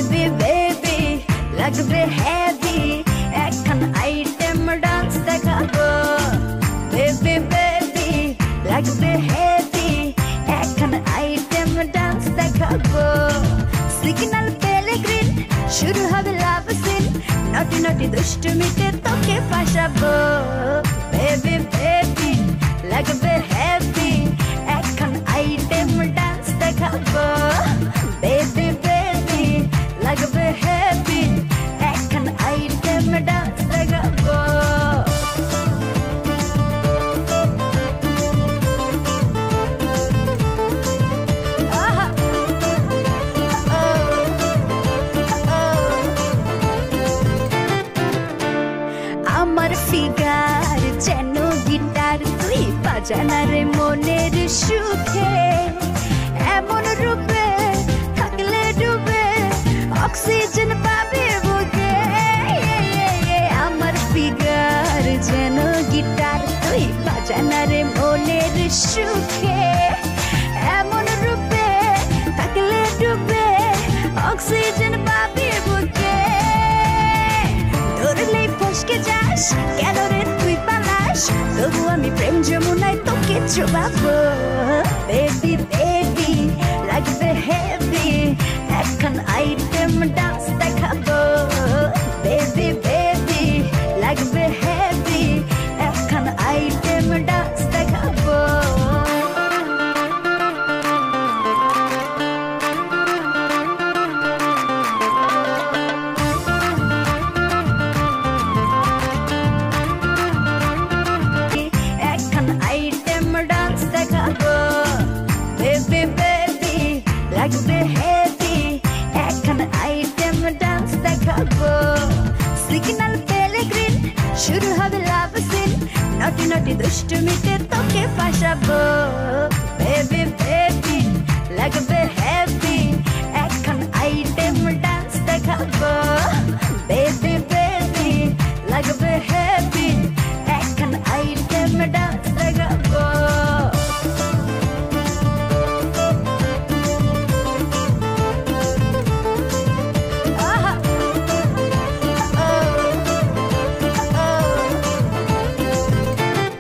baby baby লাগবে heavy এখন item dance দেখাবো বেবি বেবি লাগবে হেভি এখন আইটেম ডান্স দেখাবো সিগন্যাল পেলে গ্রিন শুরু হবে লাভ সিন নটি নটি দুষ্টুমিতে তোকে ফাঁসাবো বেবি বেবি লাগবে হেভি এখন আইটেম ডান্স দেখাবো বেবি বেবি লাগবে হেভি এখন আইটেম ডান্স দেখাবো আমার ফিগার যেন গিটার তুই বাজানা রে মনের সুখে এমন রূপে থাকলে ডুবে অক্সিজেন পাবে বুকে আমার ফিগার যেন গিটার তুই বাজানা রে মনের সুখে এমন রূপে থাকলে ডুবে অক্সিজেন পাবে বুকে ধরলেই ফসকে যাস কেন রে তুই পালাস তবু আমি প্রেম যমুনায় তোকে চুবাবো বেবি বেবি লাগবে হেভি এখন আইটেম ডান্স দেখাবো বেবি বেবি লাগবে হেভি এখন আইটেম ডান্স দেখাবো বেবি বেবি লাগবে হেভি এখন আইটেম ডান্স দেখাবো সিগন্যাল পেলে গ্রিন শুরু হবে লাভ সিন নটি নটি দুষ্টুমিতে তোকে ফাঁসাবো বেবি বেবি লাগবে হেভি এখন আইটেম ডান্স দেখাবো বেবি বেবি লাগবে হেভি এখন আইটেম ডান্স দেখাবো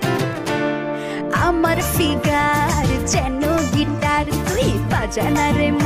আমার ফিগার যেন গিটার তুই বাজানা রে